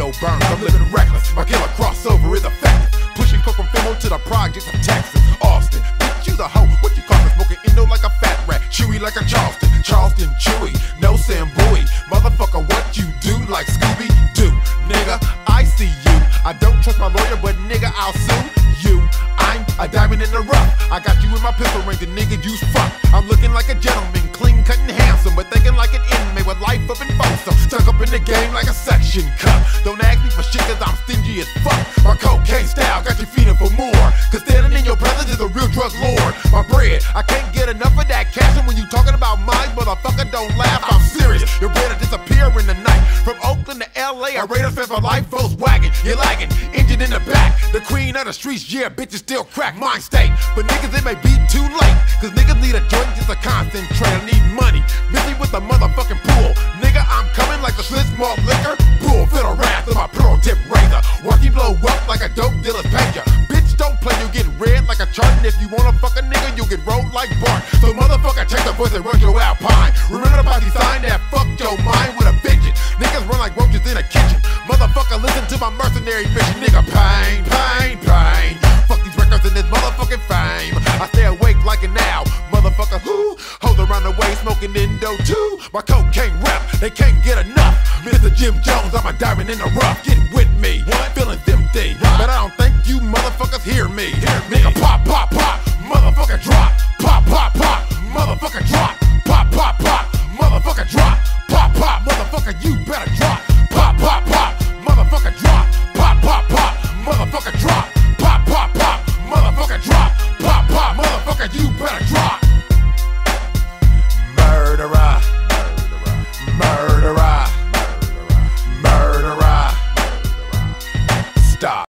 no burns, I'm living reckless. My killer crossover is effective. Pushing coke from Fimo to the projects of Texas, Austin. Bitch, you the hoe, what you call me? Smoking Indo like a fat rat, chewy like a Charleston. Charleston chewy, no Samboy. Motherfucker, what you do like Scooby-Doo? Nigga, I see you. I don't trust my lawyer, but nigga, I'll sue you. I'm a diamond in the rough. I got you in my pistol ring, the nigga you's fuck. I'm looking like a gentleman, clean cut and handsome, but thinking like an inmate with life up in Folsom. Stuck up in the game like a section cut. Don't ask me for shit cause I'm stingy as fuck. My cocaine style got you feeding for more, cause standing in your presence is a real drug lord. My bread, I can't get enough of that cash, and when you talking about mine, motherfucker, don't laugh, I'm serious. Your bread will disappear in the night. From Oakland to LA, a Raiders fan for life, Volkswagen, you're lagging, engine in the back. The queen of the streets, yeah, bitches still crack mind state. But niggas, it may be too late, cause niggas need a joint just to concentrate. I need money, busy with the motherfucking pool. Nigga, I'm coming like the Schlitz malt liquor. Bull, fiddle wrath of my pearl tip razor. Watch you blow up like a dope dealer's pager. Bitch, don't play, you get red like a chart. And if you wanna fuck a nigga, you'll get rolled like Bart. So motherfucker, check the voice and run your Alpine. Remember the posse sign that fucked your mind with a vengeance. Niggas run like roaches in a kitchen. Motherfucker, listen to my mercenary mission. Nigga, pain, pain, pain. Fuck these records and this motherfucking fame. I stay awake like an owl. Motherfucker, who? Hold around the way, smoking Indo too. My cocaine rep, they can't get enough. Mr. Jim Jones, I'm a diamond in the rough. Get with me, feeling empty. But I don't think you motherfuckers hear me. Nigga, pop, pop, pop. Motherfucker, drop. Pop, pop, pop. Motherfucker, drop. Pop, pop, pop. Motherfucker, drop. Pop, pop. Motherfucker, you better drop. Pop, pop, pop. Motherfucker, drop. Pop, pop, pop. Motherfucker, drop. Pop, pop, pop. Motherfucker, drop. Pop, pop. Motherfucker, you better drop. Murderer. Murderer. Murderer. Stop.